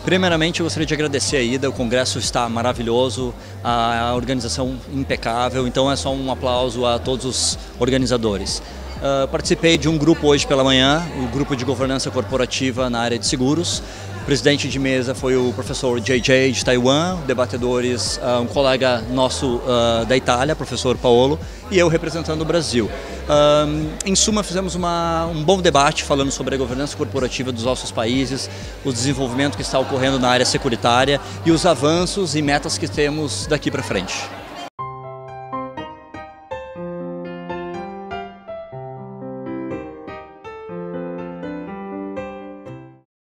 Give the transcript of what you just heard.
Primeiramente, eu gostaria de agradecer a ida, o congresso está maravilhoso, a organização impecável, então é só um aplauso a todos os organizadores. Participei de um grupo hoje pela manhã, o grupo de governança corporativa na área de seguros. O presidente de mesa foi o professor JJ de Taiwan, debatedores, um colega nosso da Itália, professor Paolo, e eu representando o Brasil. Em suma, fizemos um bom debate falando sobre a governança corporativa dos nossos países, o desenvolvimento que está ocorrendo na área securitária e os avanços e metas que temos daqui para frente.